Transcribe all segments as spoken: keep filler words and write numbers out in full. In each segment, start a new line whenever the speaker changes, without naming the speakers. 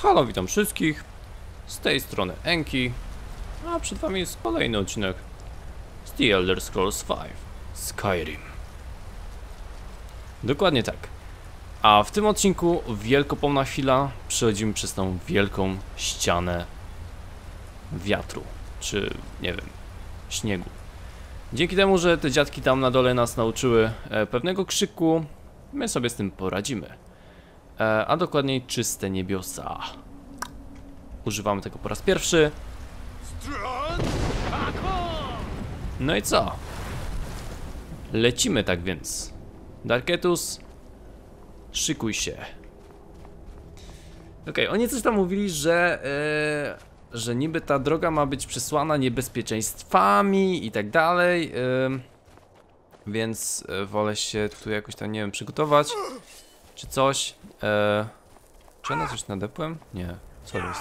Halo, witam wszystkich. Z tej strony Enki. A przed wami jest kolejny odcinek z The Elder Scrolls pięć Skyrim. Dokładnie tak. A w tym odcinku wielkopomna chwila. Przechodzimy przez tą wielką ścianę wiatru. Czy, nie wiem, śniegu. Dzięki temu, że te dziadki tam na dole nas nauczyły e, pewnego krzyku, my sobie z tym poradzimy. E, a dokładniej czyste niebiosa. Używamy tego po raz pierwszy. No i co? Lecimy tak więc. Darketus, szykuj się. Okej, okay, oni coś tam mówili, że yy, że niby ta droga ma być przesłana niebezpieczeństwami i tak dalej, yy, więc yy, wolę się tu jakoś tam, nie wiem, przygotować czy coś. Yy, czy ja na coś nadepłem? Nie, co jest?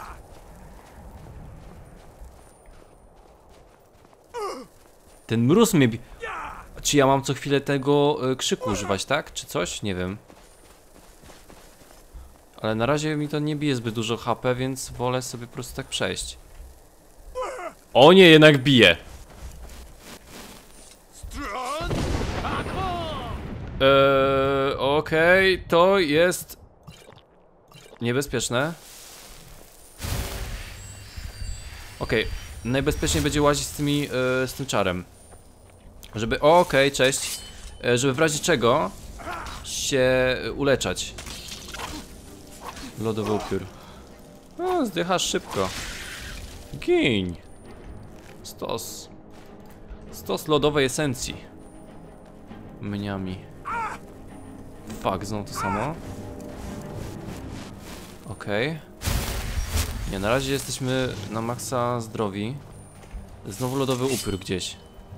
Ten mróz mnie bi... Czy ja mam co chwilę tego y, krzyku używać, tak? Czy coś? Nie wiem. Ale na razie mi to nie bije zbyt dużo H P, więc wolę sobie po prostu tak przejść. O nie, jednak bije. Eee, okej, okay, to jest niebezpieczne. Okej, okay. Najbezpieczniej będzie łazić z tymi, yy, z tym czarem. Żeby, okej, okay, cześć. Yy, żeby w razie czego się uleczać. Lodowy upiór. O, zdychasz szybko. Giń. Stos. Stos lodowej esencji. Mniami. Fuck, znowu to samo. Okej. Okay. Nie, na razie jesteśmy na maksa zdrowi. Znowu lodowy upiór gdzieś.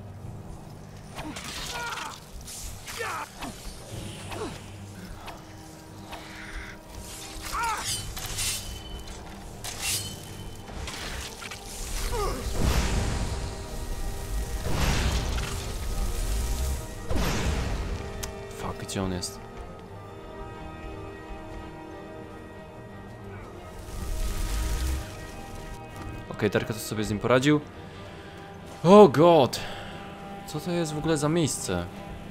Fuck, gdzie on jest? Okej, okay, Darketus sobie z nim poradził. Oh god! Co to jest w ogóle za miejsce?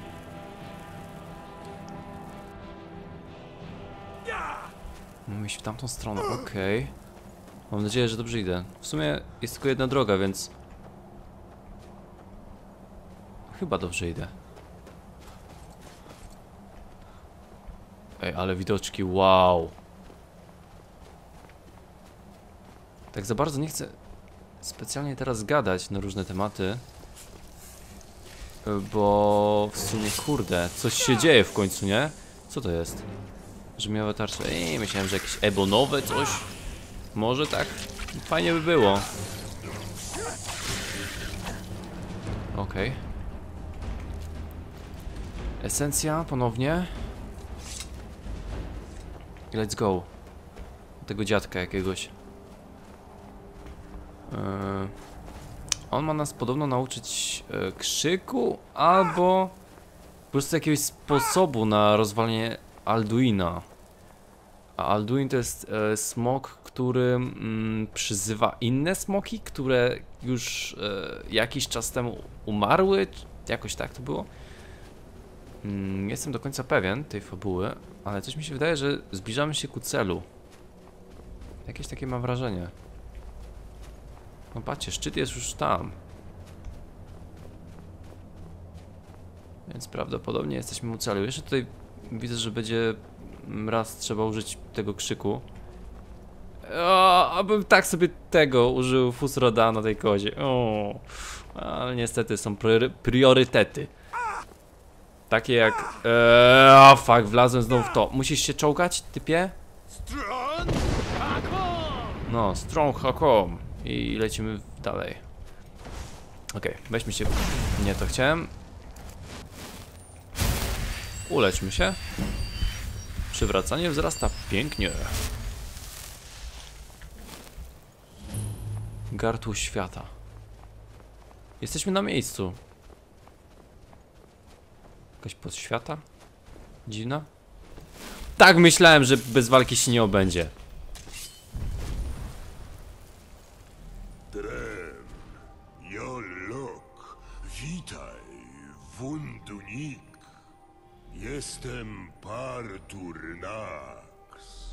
Mamy iść w tamtą stronę, okej. Okay. Mam nadzieję, że dobrze idę. W sumie jest tylko jedna droga, więc... Chyba dobrze idę. Ej, ale widoczki, wow! Tak za bardzo nie chcę specjalnie teraz gadać na różne tematy, bo w sumie, kurde, coś się dzieje w końcu, nie? Co to jest? Brzmiawe tarcze. Ej, myślałem, że jakieś ebonowe coś. Może tak? Fajnie by było. Okej. Okay. Esencja ponownie. I let's go. Tego dziadka jakiegoś. Yy, on ma nas podobno nauczyć yy, krzyku, albo po prostu jakiegoś sposobu na rozwalenie Alduina. A Alduin to jest yy, smok, który mm, przyzywa inne smoki, które już yy, jakiś czas temu umarły. Jakoś tak to było. Yy, nie jestem do końca pewien tej fabuły, ale coś mi się wydaje, że zbliżamy się ku celu. Jakieś takie mam wrażenie. No patrzcie, szczyt jest już tam. Więc prawdopodobnie jesteśmy u celu. Jeszcze tutaj widzę, że będzie raz trzeba użyć tego krzyku. O, abym tak sobie tego użył Fusroda na tej kozie. O, ale niestety są priory priorytety. Takie jak... Eee, o, fuck, wlazłem znowu w to. Musisz się czołgać, typie? No, strong hakom. I lecimy dalej. Okej, okay, weźmy się. Nie, to chciałem. Uleczmy się. Przywracanie wzrasta pięknie. Gardło świata. Jesteśmy na miejscu. Jakaś podświata? Dziwna? Tak, myślałem, że bez walki się nie obędzie.
Wundunik. Jestem Parturnax.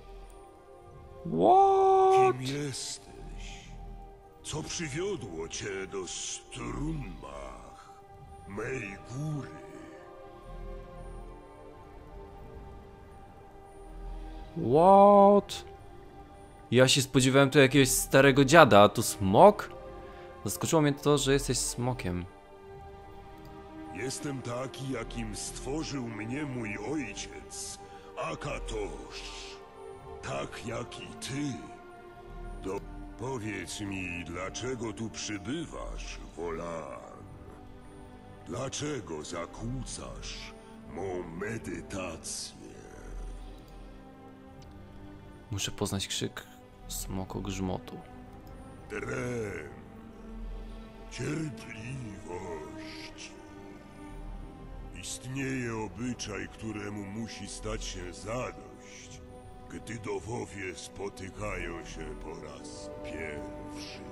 What?
Kim jesteś? Co przywiodło cię do Strunmach, mej góry?
What? Ja się spodziewałem tu jakiegoś starego dziada, a tu smok? Zaskoczyło mnie to, że jesteś smokiem.
Jestem taki, jakim stworzył mnie mój ojciec, Akatosz. Tak jak i ty. Do... Powiedz mi, dlaczego tu przybywasz, Wolan? Dlaczego zakłócasz mą medytację?
Muszę poznać krzyk smokogrzmotu.
Drem. Cierpliwość. Istnieje obyczaj, któremu musi stać się zadość, gdy dowowie spotykają się po raz pierwszy.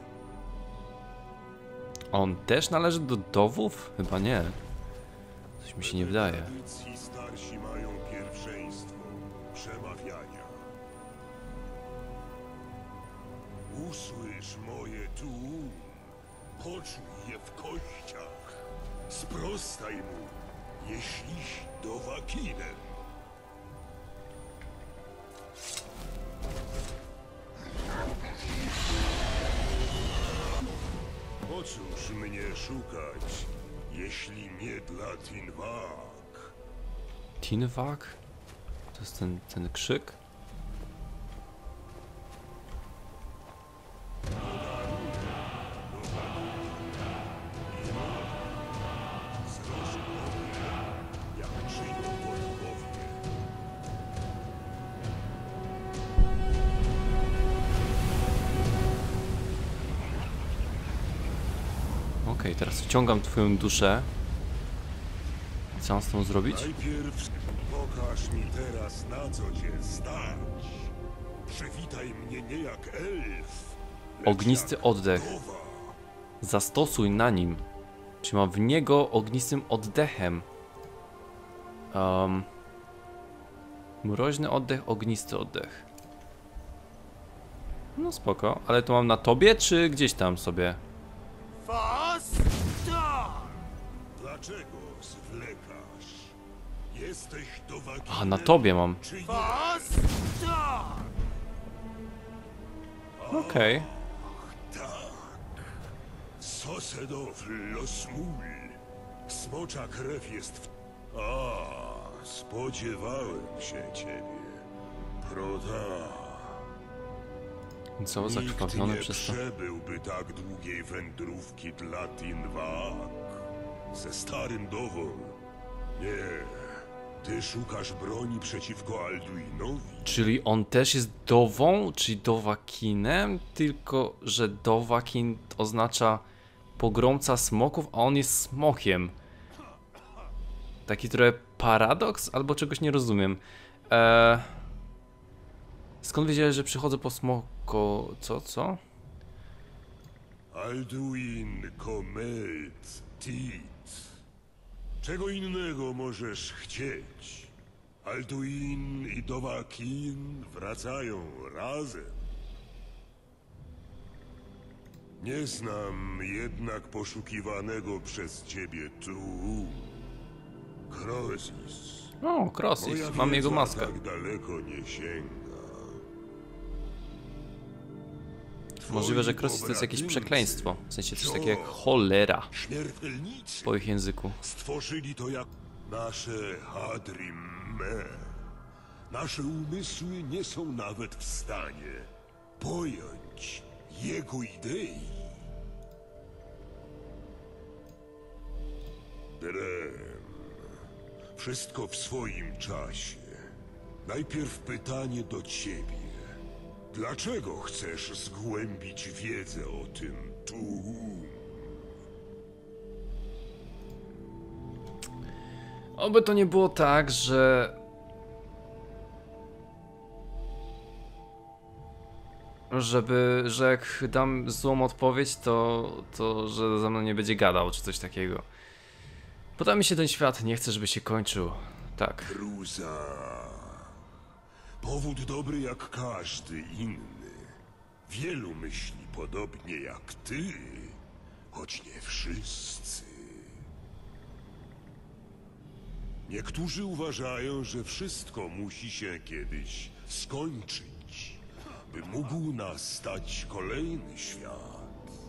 On też należy do dowów? Chyba nie. Coś mi się nie wydaje.
W tradycji starsi mają pierwszeństwo przemawiania. Usłysz moje tu, poczuj je w kościach. Sprostaj mu, jeśliś dowakinem. Po cóż mnie szukać, jeśli nie dla Tinwak?
Tinwak? To jest ten, ten krzyk?
Jak przyjdą bogowie.
Okej, teraz wciągam twoją duszę. Co mam z tą zrobić?
Najpierw pokaż mi teraz, na co cię stać. Przywitaj mnie nie jak elf, lecz
Ognisty
jak
oddech.
wdowa.
Zastosuj na nim. Czy mam w niego ognistym oddechem? Um, mroźny oddech, ognisty oddech. No spoko, ale to mam na tobie, czy gdzieś tam sobie?
Dlaczego zwlekasz? Jesteś dowaginem,
A, na tobie mam.
czy nie?
Okej.
Tak. Sosedow Losmul. Smocza krew jest w... A, spodziewałem się ciebie. Proda.
Co,
Nikt
zakrwawiony
nie
przez to?
przebyłby tak długiej wędrówki dla Tinwak. Ze starym Dowol. Nie. Ty szukasz broni przeciwko Alduinowi.
Czyli on też jest dową, czyli dowakinem, tylko że dowakin oznacza pogromca smoków, a on jest smokiem. Taki trochę paradoks, albo czegoś nie rozumiem. Eee... Skąd wiedziałeś, że przychodzę po smoko... co, co?
Alduin Komet Tit. Czego innego możesz chcieć? Alduin i Dowakin wracają razem. Nie znam jednak poszukiwanego przez ciebie tu. Krozis.
O, Crossis,
Moja
mam jego
wiedza
maskę.
tak daleko nie sięga.
Możliwe, że
Twoi
Crossis to jest jakieś
pobratymcy,
przekleństwo. W sensie coś
Jo,
takiego jak cholera
Śmiertelnicy
po ich języku.
stworzyli to jak nasze Hadrimme. Nasze umysły nie są nawet w stanie pojąć jego idei. Drem. Wszystko w swoim czasie. Najpierw pytanie do ciebie. Dlaczego chcesz zgłębić wiedzę o tym tu?
Oby to nie było tak, że... Żeby, że jak dam złą odpowiedź, to, to że ze mną nie będzie gadał, czy coś takiego. Podoba mi się ten świat, nie chcę, żeby się kończył. Tak.
Kruza. Powód dobry jak każdy inny. Wielu myśli podobnie jak ty, choć nie wszyscy. Niektórzy uważają, że wszystko musi się kiedyś skończyć, by mógł nastać kolejny świat.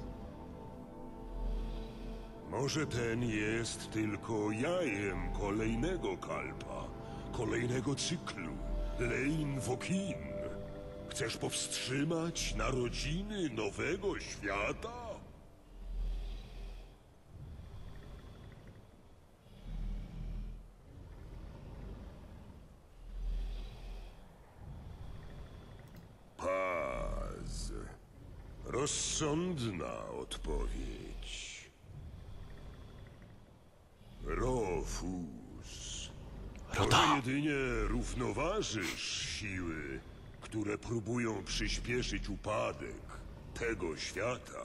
Może ten jest tylko jajem kolejnego kalpa, kolejnego cyklu. Lein Wokin. Chcesz powstrzymać narodziny nowego świata? Paz. Rozsądna odpowiedź. Rofus. Może jedynie równoważysz siły, które próbują przyspieszyć upadek tego świata.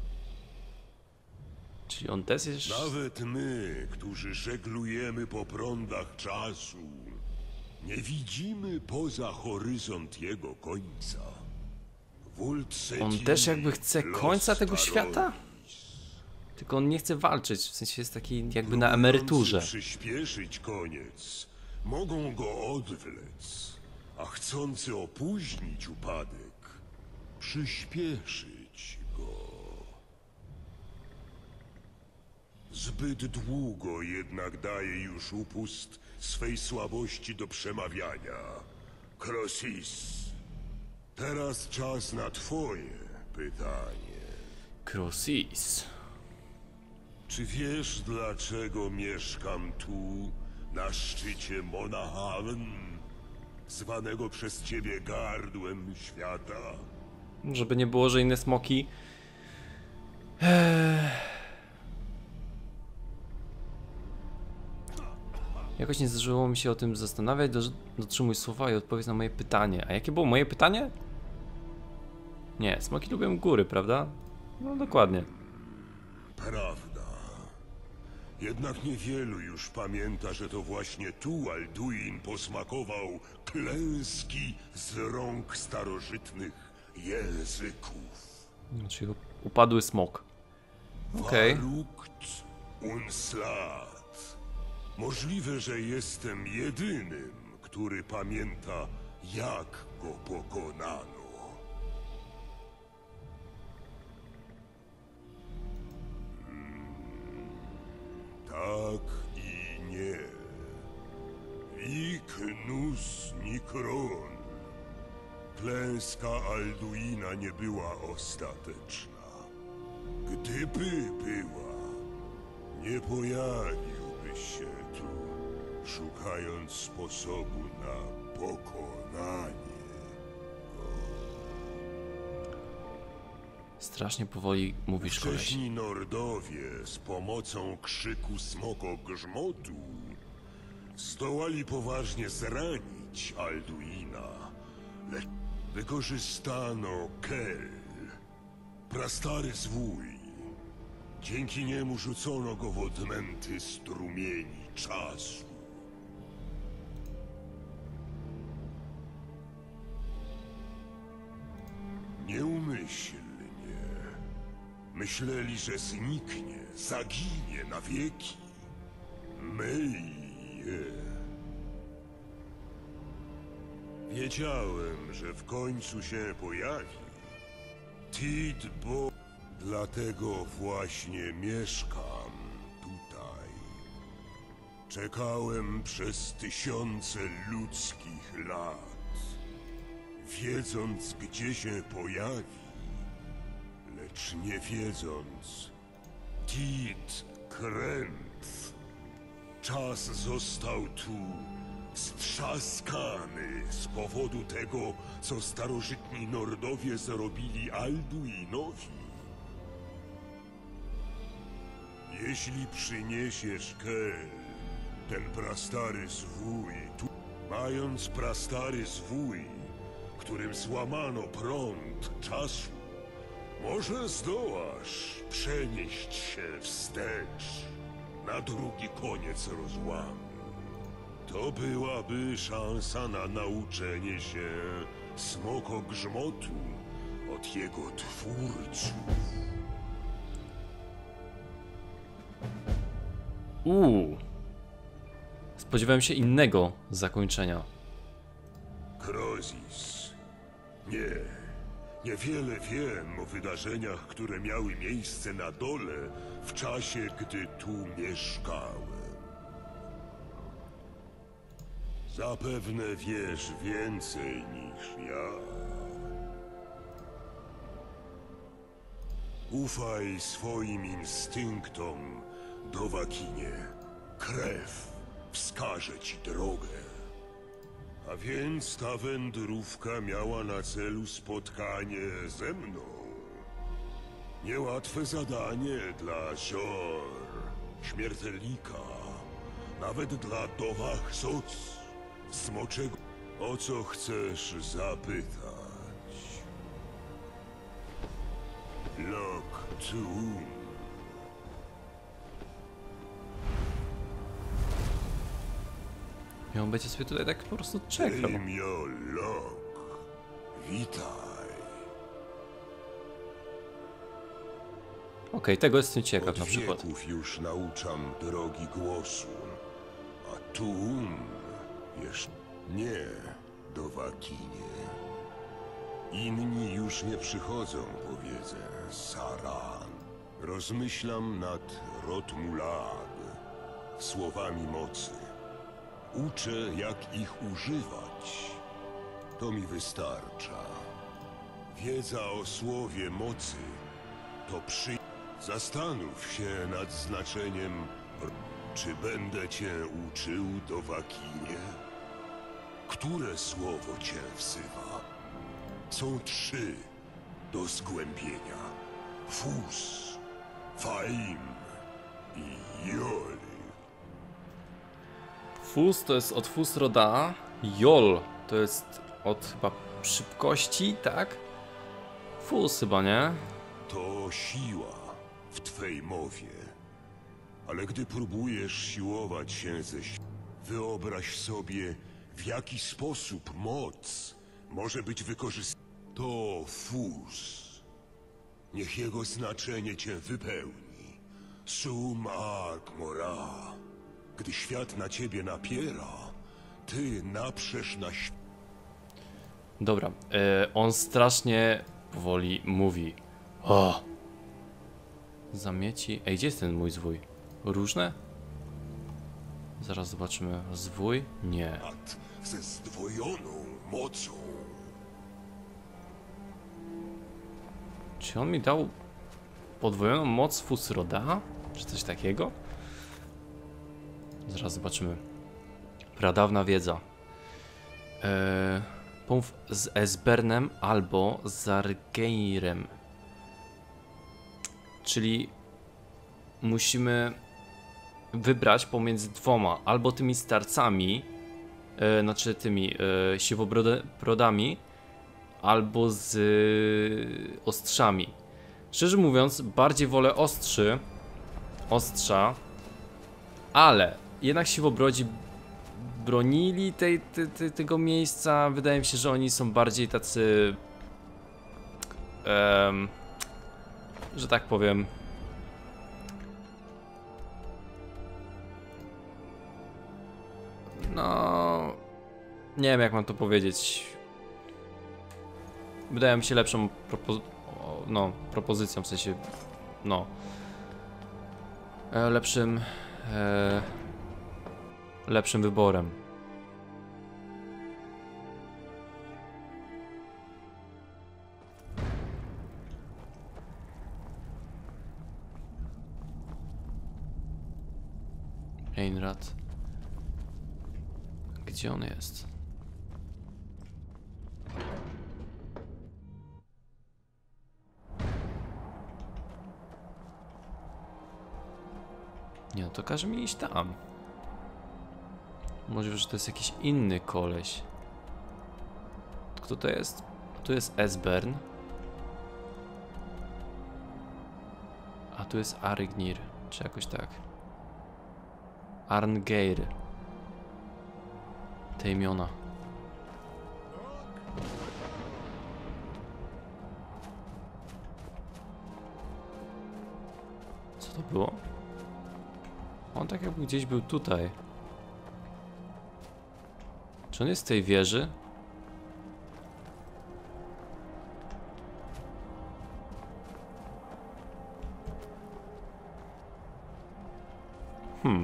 Czyli on też jest...
Nawet my, którzy żeglujemy po prądach czasu, nie widzimy poza horyzont jego końca.
On też jakby chce końca tego świata? Tylko on nie chce walczyć, w sensie jest taki jakby na emeryturze.
Przyspieszyć koniec, mogą go odwlec, a chcący opóźnić upadek, przyspieszyć go. Zbyt długo jednak daje już upust swej słabości do przemawiania. Krosis, teraz czas na twoje pytanie.
Krosis.
Czy wiesz, dlaczego mieszkam tu, na szczycie Monahaven, zwanego przez ciebie gardłem świata?
Żeby nie było, że inne smoki... Eee... Jakoś nie zdarzyło mi się o tym zastanawiać, dotrzymuj słowa i odpowiedz na moje pytanie. A jakie było moje pytanie? Nie, smoki lubią góry, prawda? No dokładnie.
Prawda. Jednak niewielu już pamięta, że to właśnie tu Alduin posmakował klęski z rąk starożytnych języków.
Czyli upadły smok. Okej.
Okay. Unslat. Możliwe, że jestem jedynym, który pamięta, jak go pokonano. Tak i nie. Iknus Nikron. Klęska Alduina nie była ostateczna. Gdyby była, nie pojawiłbyś się tu, szukając sposobu na pokonanie.
Strasznie powoli mówisz, koleś.
Wcześni Nordowie z pomocą krzyku smoko-grzmotu zdołali poważnie zranić Alduina, lecz wykorzystano Kel, prastary zwój. Dzięki niemu rzucono go w odmęty strumieni czasu. Nieumyślnie. Myśleli, że zniknie, zaginie na wieki. Myli je. Wiedziałem, że w końcu się pojawi. Tid, bo... Dlatego właśnie mieszkam tutaj. Czekałem przez tysiące ludzkich lat, wiedząc, gdzie się pojawi. Lecz nie wiedząc, Tid Kręt. Czas został tu strzaskany z powodu tego, co starożytni Nordowie zrobili Alduinowi. Jeśli przyniesiesz Kel, ten prastary zwój, tu, mając prastary zwój, którym złamano prąd czasu, może zdołasz przenieść się wstecz. na drugi koniec rozłamu. To byłaby szansa na nauczenie się smokogrzmotu od jego twórców.
Uuu. Spodziewałem się innego zakończenia.
Krozis. Nie. Niewiele wiem o wydarzeniach, które miały miejsce na dole w czasie, gdy tu mieszkałem. Zapewne wiesz więcej niż ja. Ufaj swoim instynktom, Dowakinie. Krew wskaże ci drogę. A więc ta wędrówka miała na celu spotkanie ze mną. Niełatwe zadanie dla Zior, śmiertelnika, nawet dla Dowach Soc, smoczego. O co chcesz zapytać? Lok Tuum.
I on będzie sobie tutaj tak po prostu czekał.
Daimyo Lok. Witaj.
Okej, tego jestem ciekaw
Od
na przykład.
wieków już nauczam drogi głosu, a Tuum jeszcze nie, Dowakinie. Inni już nie przychodzą po wiedzę, Saran. Rozmyślam nad Rotmulag, słowami mocy. Uczę, jak ich używać. To mi wystarcza. Wiedza o słowie mocy to przy... Zastanów się nad znaczeniem, czy będę cię uczył, Dowakinie? Które słowo cię wzywa? Są trzy do zgłębienia. Fus, Faim i Jol.
Fus to jest od Fusroda. Jol to jest od chyba szybkości, tak? Fus chyba, nie?
To siła w twej mowie. Ale gdy próbujesz siłować się ze si- wyobraź sobie, w jaki sposób moc może być wykorzystana. To Fus. Niech jego znaczenie cię wypełni. Sum Ark Mora. Gdy świat na ciebie napiera, ty naprzesz na świat.
Dobra, e, on strasznie powoli mówi. O! Zamieci. Ej, gdzie jest ten mój zwój? Różne? Zaraz zobaczymy. Zwój? Nie.
Ze zdwojoną mocą.
Czy on mi dał podwojoną moc Fusroda? Czy coś takiego? Zaraz zobaczymy. Pradawna wiedza. Eee, pomów z Esbernem albo z Zargeirem. Czyli musimy wybrać pomiędzy dwoma. Albo tymi starcami, e, znaczy tymi e, siwobrodami, albo z e, ostrzami. Szczerze mówiąc, bardziej wolę ostrzy, ostrza, ale jednak siwobrodzi bronili tej, te, te, tego miejsca. Wydaje mi się, że oni są bardziej tacy, um, że tak powiem, no nie wiem, jak mam to powiedzieć. Wydaje mi się lepszą propo no, propozycją, w sensie, no, e, lepszym e, lepszym wyborem. Einrad. Gdzie on jest? Nie, no to każe mi iść tam. Możliwe, że to jest jakiś inny koleś. Kto to jest? Tu jest Esbern. A tu jest Arygnir, czy jakoś tak. Arngeir. Te imiona. Co to było? On tak jakby gdzieś był tutaj. Czy on jest w tej wieży? Hmm.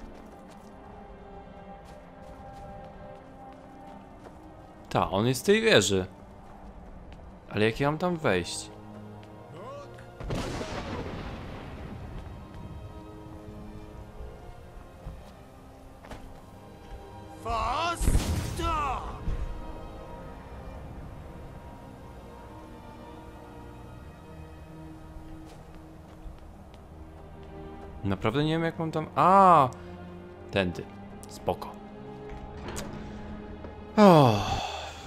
Ta, on jest w tej wieży. Ale jak ja mam tam wejść?
Fasta!
Naprawdę nie wiem jak mam tam... A, tędy. Spoko. Oh.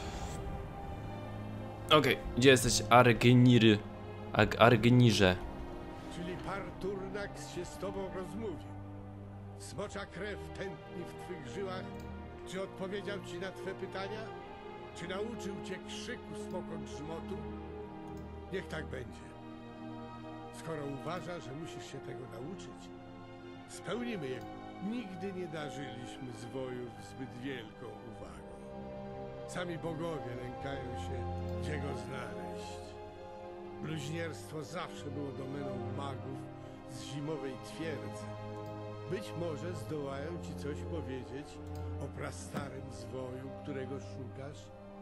Okej, okay. Gdzie jesteś? Argeniry. Ag Argenirze.
Czyli Parturnax się z tobą rozmówił. Smocza krew tętni w twych żyłach. Czy odpowiedział ci na twe pytania? Czy nauczył cię krzyku smokogrzmotu? Niech tak będzie. Skoro uważa, że musisz się tego nauczyć, spełnimy je. Nigdy nie darzyliśmy zwojów zbyt wielką uwagą. Sami bogowie lękają się, gdzie go znaleźć. Bluźnierstwo zawsze było domeną magów z zimowej twierdzy. Być może zdołają ci coś powiedzieć o prastarym zwoju, którego szukasz?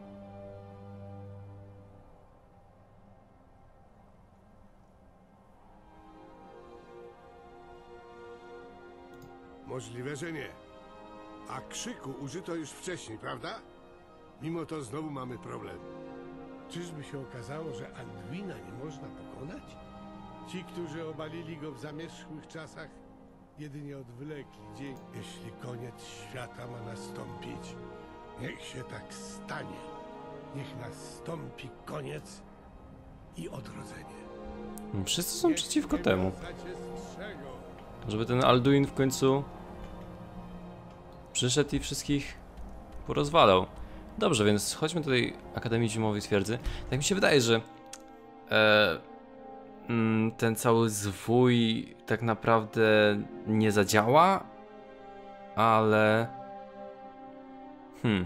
Możliwe, że nie. A krzyku użyto już wcześniej, prawda? Mimo to znowu mamy problem. Czyżby się okazało, że Alduina nie można pokonać? Ci, którzy obalili go w zamierzchłych czasach, jedynie odwlekli dzień. Jeśli koniec świata ma nastąpić, niech się tak stanie. Niech nastąpi koniec i odrodzenie.
Wszyscy są
Niech
przeciwko
nieba
temu.
za cię strzegą.
Żeby ten Alduin w końcu przyszedł i wszystkich porozwalał. Dobrze, więc chodźmy do tej Akademii Zimowej Twierdzy. Tak mi się wydaje, że e, mm, ten cały zwój tak naprawdę nie zadziała, ale hmm.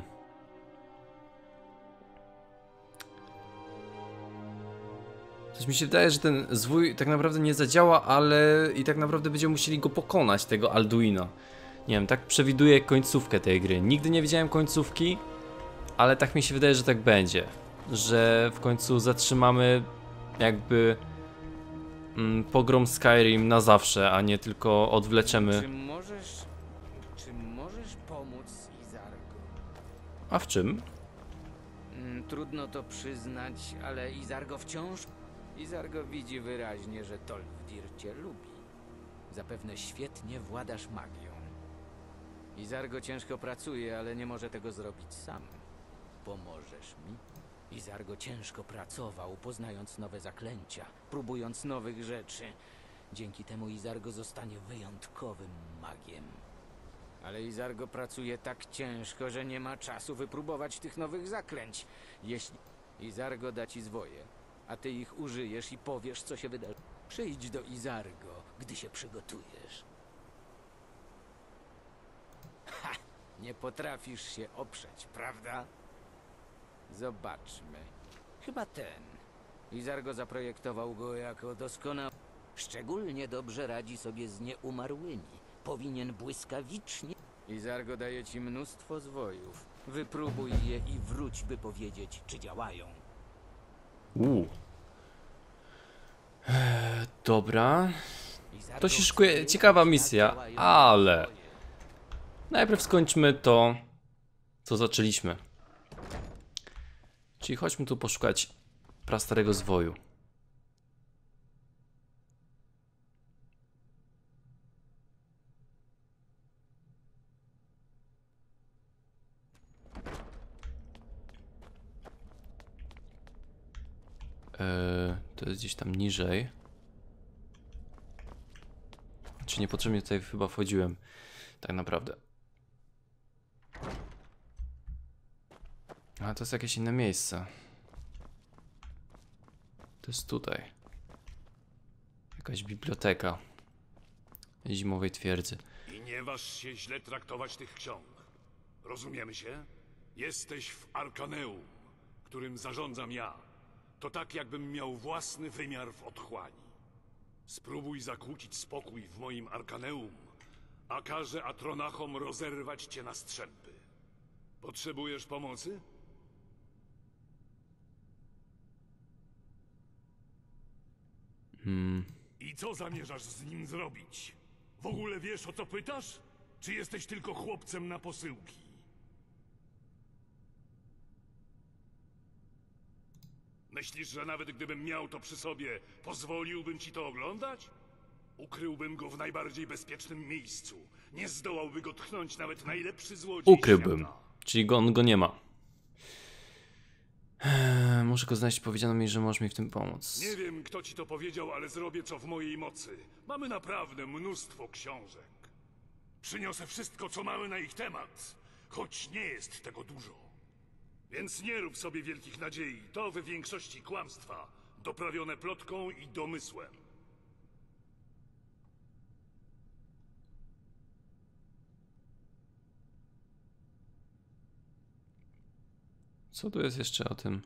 Coś mi się wydaje, że ten zwój tak naprawdę nie zadziała, ale i tak naprawdę będziemy musieli go pokonać, tego Alduina. Nie wiem, tak przewiduję końcówkę tej gry. Nigdy nie widziałem końcówki, ale tak mi się wydaje, że tak będzie. Że w końcu zatrzymamy jakby mm, pogrom Skyrim na zawsze, a nie tylko odwleczemy.
Czy możesz... Czy możesz pomóc Izargo?
A w czym?
Mm, Trudno to przyznać, ale Izargo wciąż... Izargo widzi wyraźnie, że Tolfdir cię lubi. Zapewne świetnie władasz magią. Izargo ciężko pracuje, ale nie może tego zrobić sam. Pomożesz mi? Izargo ciężko pracował, poznając nowe zaklęcia, próbując nowych rzeczy. Dzięki temu Izargo zostanie wyjątkowym magiem. Ale Izargo pracuje tak ciężko, że nie ma czasu wypróbować tych nowych zaklęć. Jeśli Izargo da ci zwoje, a ty ich użyjesz i powiesz, co się wydarzy, przyjdź do Izargo, gdy się przygotujesz. Ha! Nie potrafisz się oprzeć, prawda? Zobaczmy. Chyba ten. Izargo zaprojektował go jako doskonały. Szczególnie dobrze radzi sobie z nieumarłymi. Powinien błyskawicznie... Izargo daje ci mnóstwo zwojów. Wypróbuj je i wróć, by powiedzieć, czy działają.
Uuu. Eee, dobra.
Izargo
To się szykuje
wskazuje,
ciekawa
jak
misja,
działają
ale
zwoje.
najpierw skończmy to, co zaczęliśmy. Czyli chodźmy tu poszukać prastarego zwoju. Eee, to jest gdzieś tam niżej. Czy niepotrzebnie tutaj chyba wchodziłem. Tak naprawdę. Ale to jest jakieś inne miejsce. To jest tutaj. Jakaś biblioteka Zimowej Twierdzy.
I nie waż się źle traktować tych ksiąg. Rozumiemy się? Jesteś w Arkaneum, którym zarządzam ja. To tak, jakbym miał własny wymiar w otchłani. Spróbuj zakłócić spokój w moim Arkaneum, a każę Atronachom rozerwać cię na strzępy. Potrzebujesz pomocy?
Hmm.
I co zamierzasz z nim zrobić? W ogóle wiesz, o co pytasz? Czy jesteś tylko chłopcem na posyłki? Myślisz, że nawet gdybym miał to przy sobie, pozwoliłbym ci to oglądać? Ukryłbym go w najbardziej bezpiecznym miejscu. Nie zdołałby go tchnąć nawet najlepszy złodziej
Ukryłbym.
świata.
Czyli go, on go nie ma. Eee, muszę go znaleźć. Powiedziano mi, że możesz mi w tym pomóc.
Nie wiem, kto ci to powiedział, ale zrobię co w mojej mocy. Mamy naprawdę mnóstwo książek. Przyniosę wszystko, co mamy na ich temat, choć nie jest tego dużo. Więc nie rób sobie wielkich nadziei. To w większości kłamstwa, doprawione plotką i domysłem.
Co tu jest jeszcze o tym?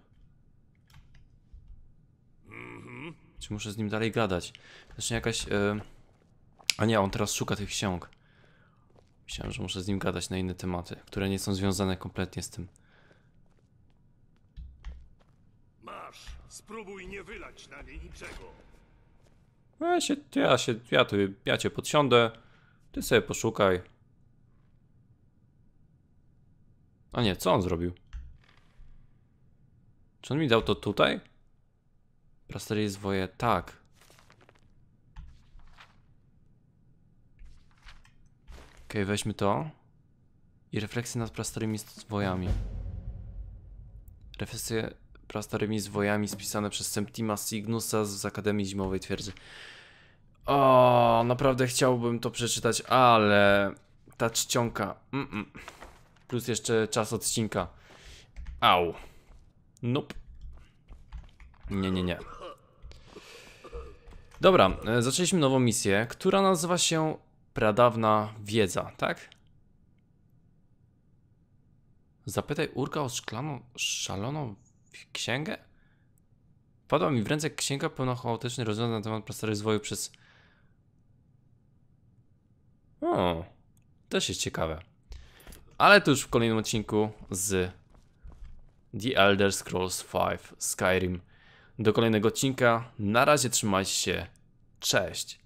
Mhm.
Czy muszę z nim dalej gadać? Zresztą jakaś... E... A nie, on teraz szuka tych ksiąg. Myślałem, że muszę z nim gadać na inne tematy, które nie są związane kompletnie z tym.
Masz, spróbuj nie wylać na niej niczego.
Ja się, ja się, ja tu, ja cię podsiądę. Ty sobie poszukaj. A nie, co on zrobił? Czy on mi dał to tutaj? Prasterie zwoje, tak. Okej, okay, weźmy to. I refleksje nad prastarymi zwojami. Refleksje prastarymi zwojami spisane przez Septima Signusa z Akademii Zimowej Twierdzy. O, naprawdę chciałbym to przeczytać, ale ta czcionka. Mm -mm. Plus jeszcze czas odcinka. Au. Nope. Nie, nie, nie. Dobra, zaczęliśmy nową misję, która nazywa się Pradawna Wiedza, tak? Zapytaj Urka o szklaną, szaloną księgę? Wpadła mi w ręce księga pełna chaotycznych rozwiązań na temat prastarych zwoju przez... O, też jest ciekawe. Ale to już w kolejnym odcinku z The Elder Scrolls pięć Skyrim. Do kolejnego odcinka. Na razie trzymajcie się. Cześć.